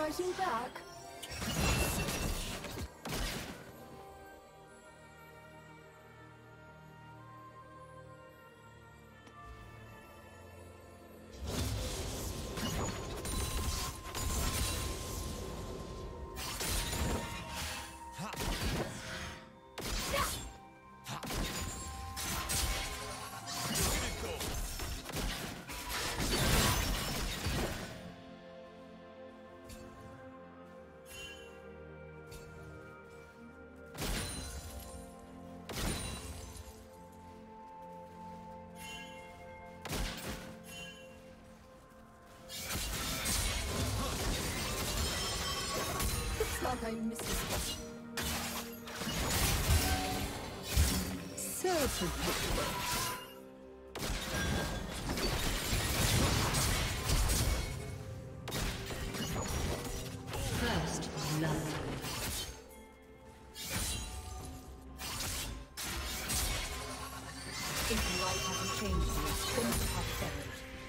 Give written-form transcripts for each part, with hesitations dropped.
fighting back? Like I missed it. So predictable. First blood. If light hasn't changed yet, things have settled.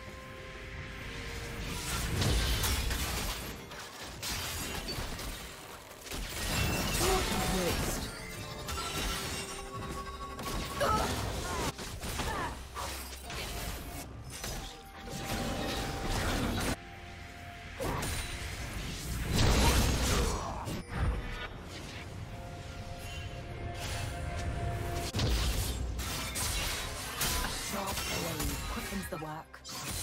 The work.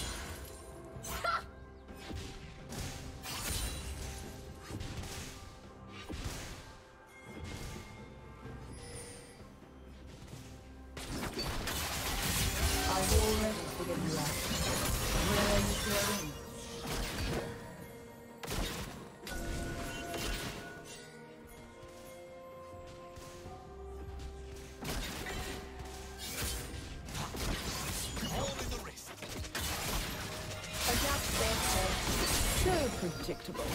I've already figured you out. Where are you going? So predictable.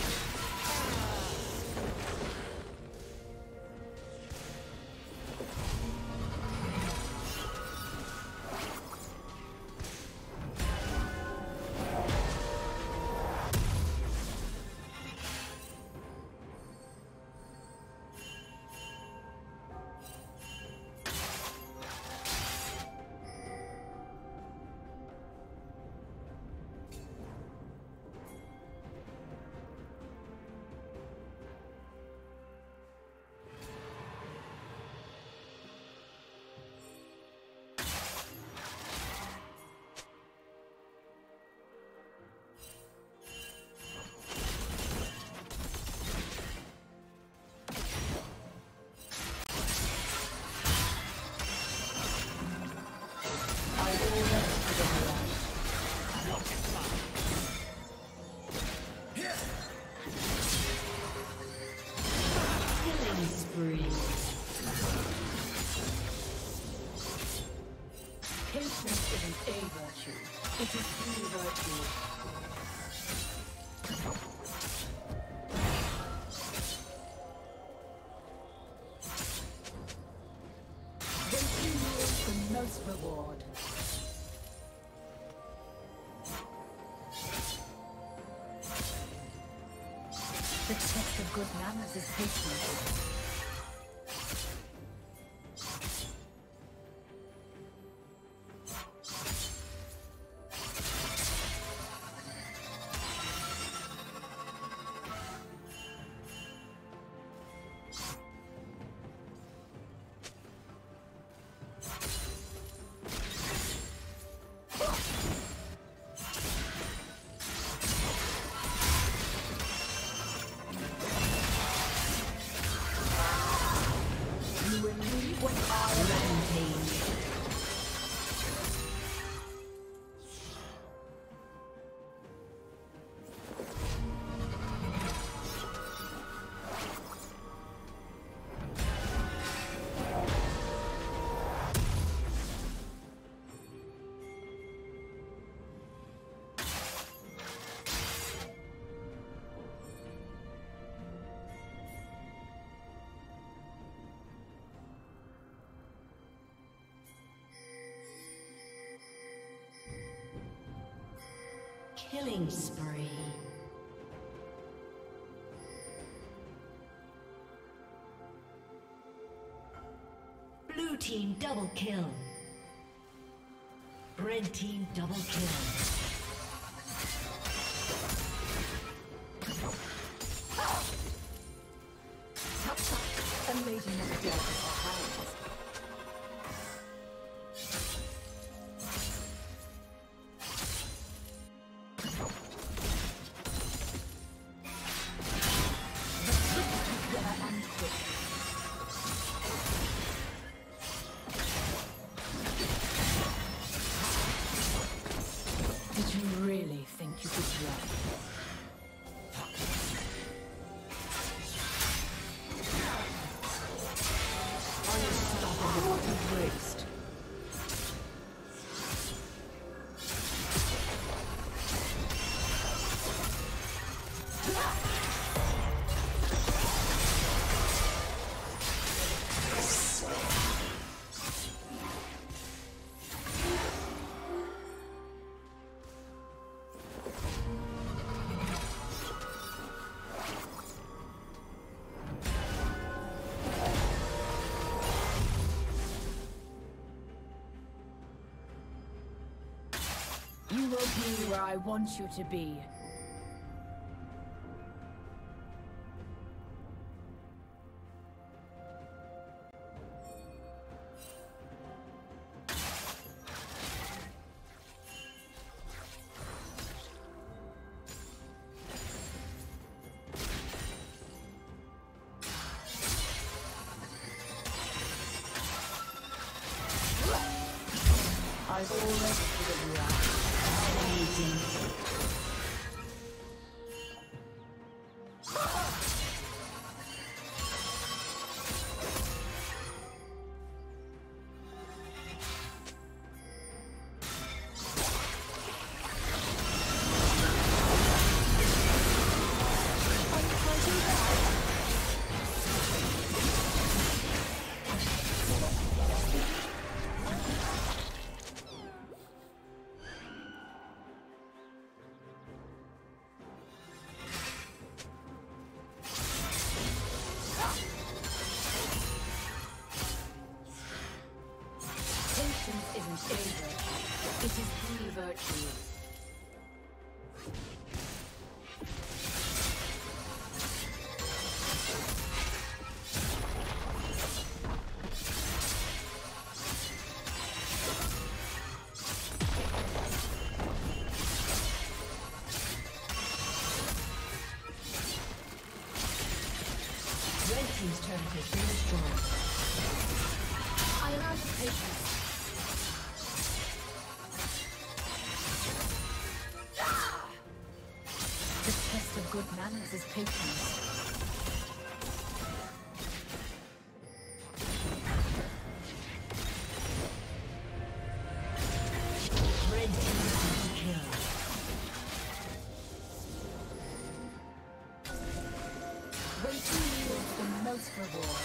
Patience isn't a virtue, it is the virtue. Waiting yields the most reward. The test of good manners is patience. Killing spree. team double kill. Red team double kill. Amazing of death are hands. Did you really think you could run? Waste. You will be where I want you to be. I've already figured you out. It is the virtue. Red team's turret has been destroyed. I am out of patience. The test of good manners is patience. Red team double kill. Waiting yields the most reward.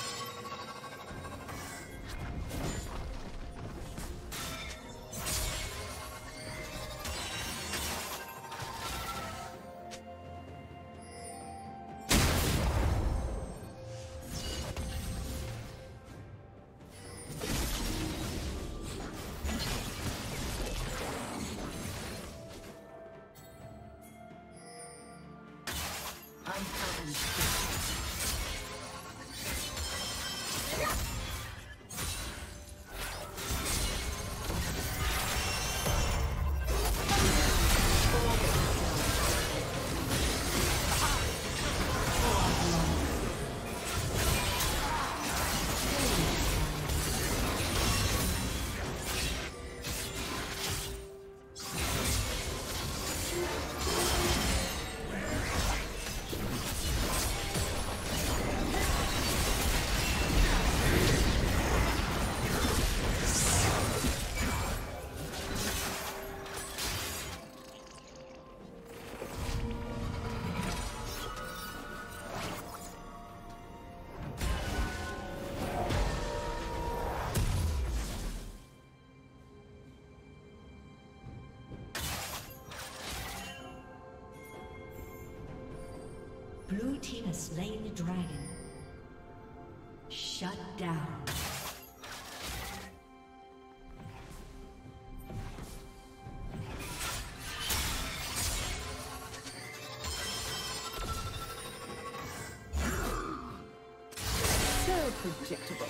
Blue team has slain the dragon. Shut down. predictable.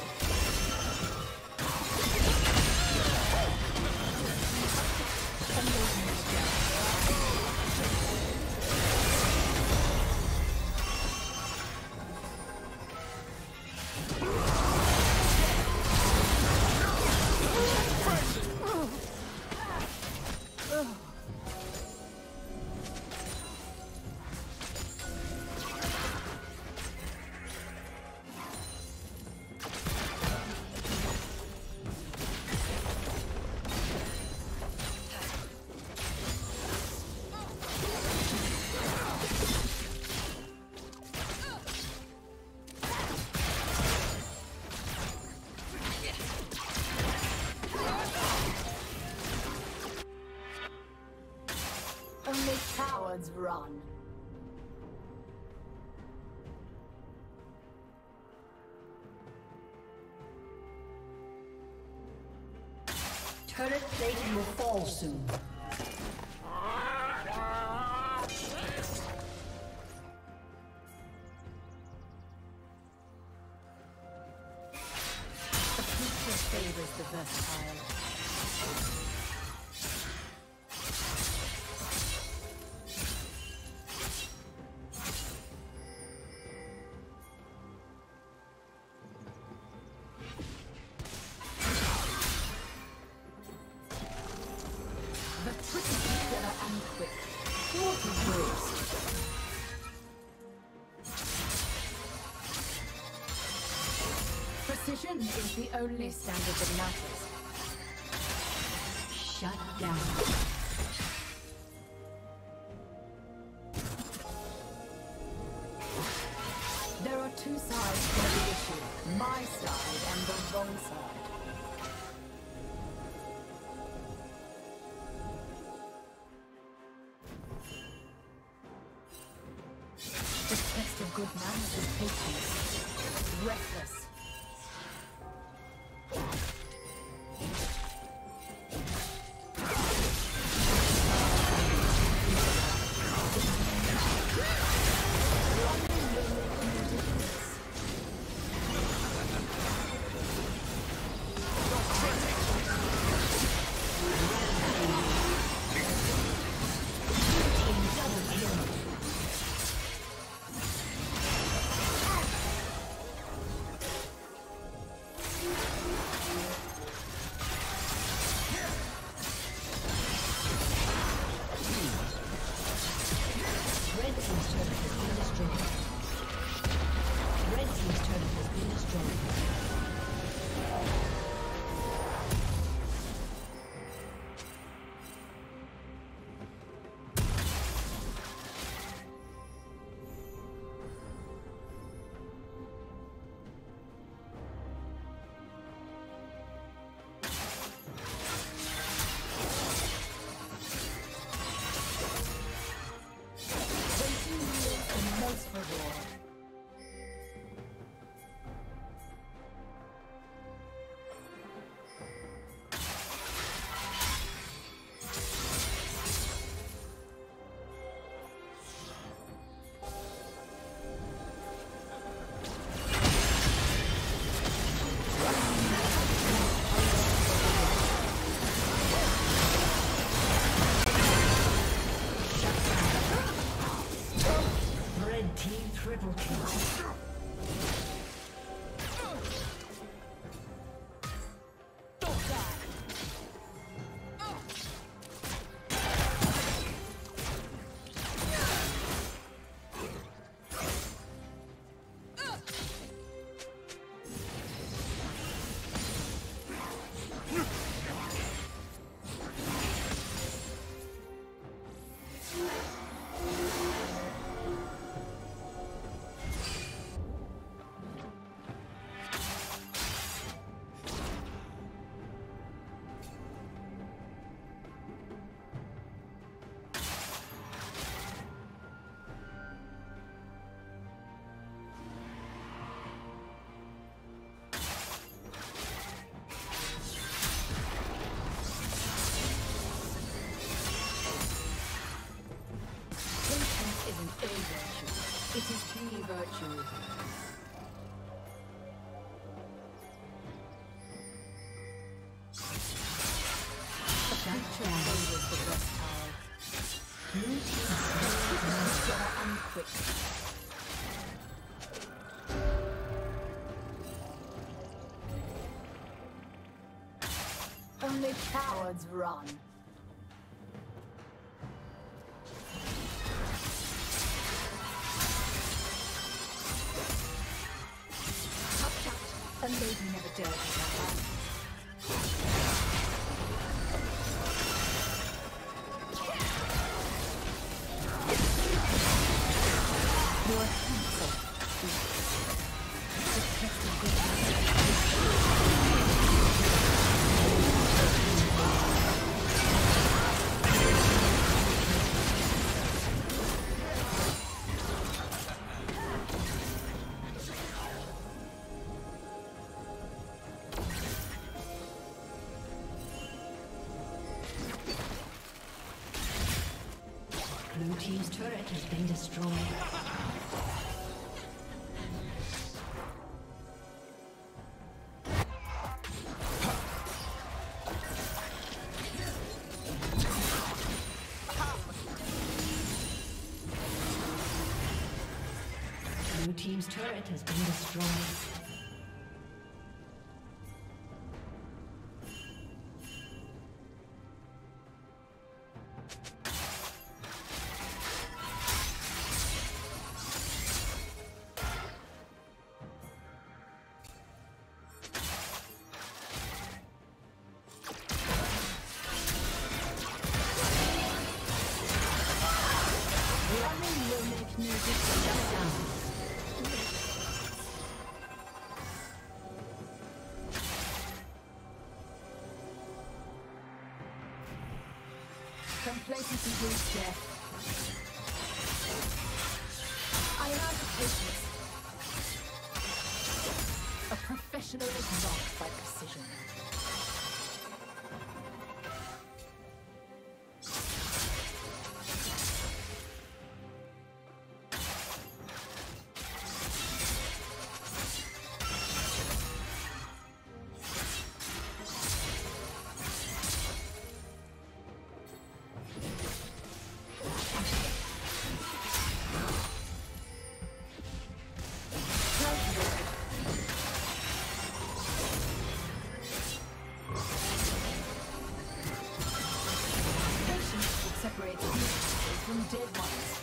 Only cowards run. Turret plating will fall soon. The future favors the versatile. Precision is the only standard that matters. Shut down. There are two sides to the issue, my side and the wrong side. The test of good manners is patience. Reckless. Triple kill. It is the virtue. Nature favors the versatile. Blue team's Unquick. Only cowards run. A lady never dared to come. Your counsel. Blue team's turret has been destroyed. Blue team's turret has been destroyed. Complacency breeds death. I am out of patience. A professional is marked by precision. From dead ones.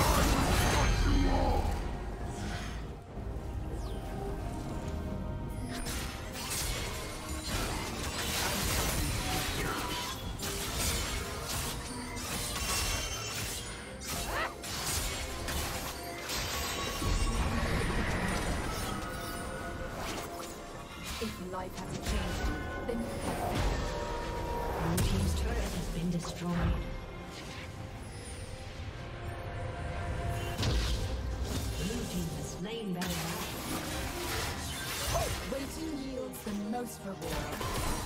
If life hasn't changed you, then Blue team's turret has been destroyed. Slain very well. Waiting yields the most reward.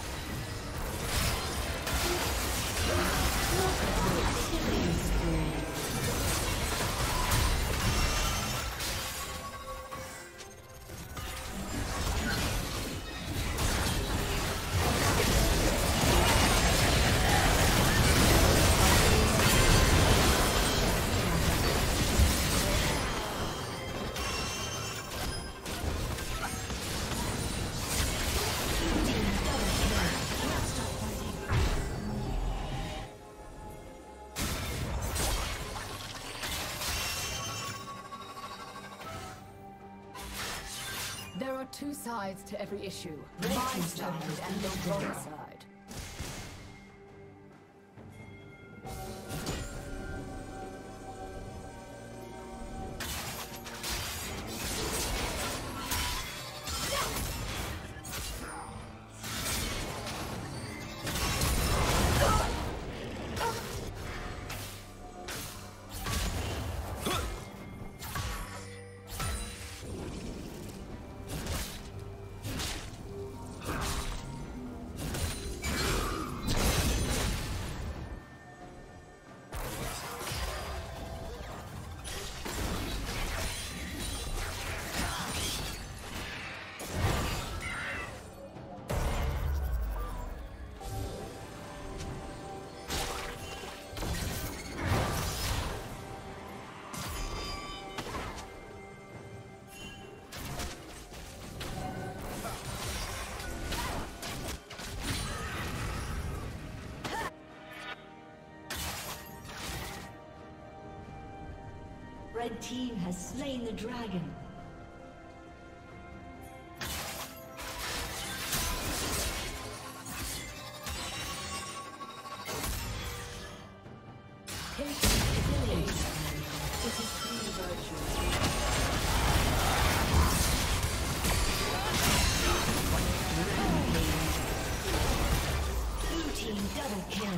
There are two sides to every issue. My side and the wrong side. Red team has slain the dragon. Blue team double kill.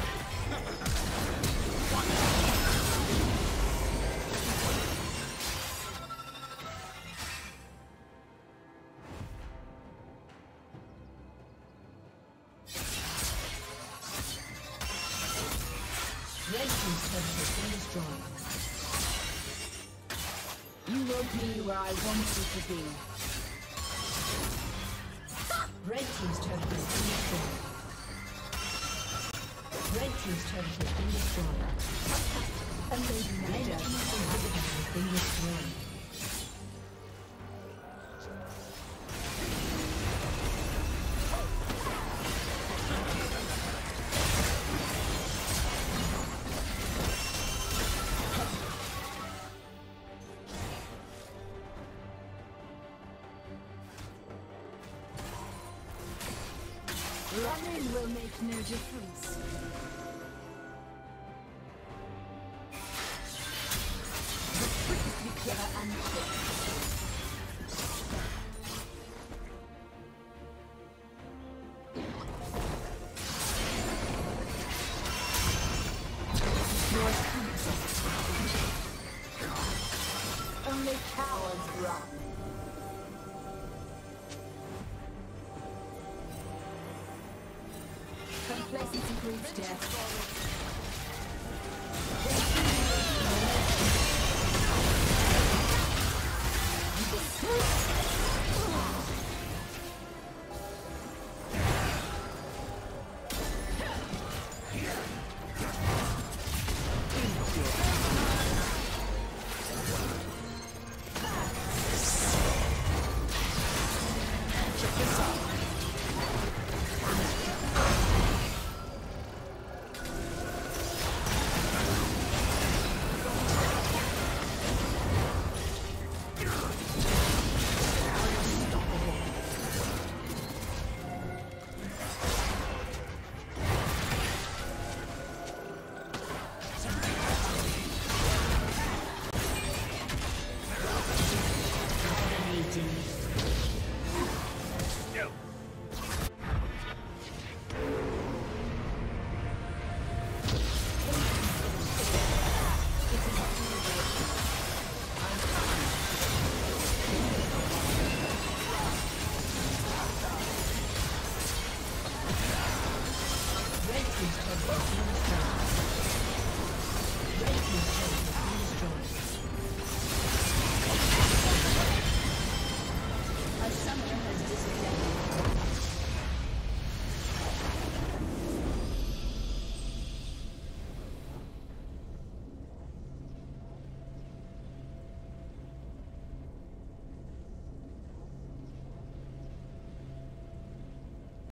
Red team's turret has been destroyed. You will be where I want you to be. Red team's turret has been destroyed. Red team's turret has been destroyed. Red team's inhibitor has been destroyed. Running will make no difference. The trick is to be clever and quick. Only cowards run. Complacency breeds death. Check this out.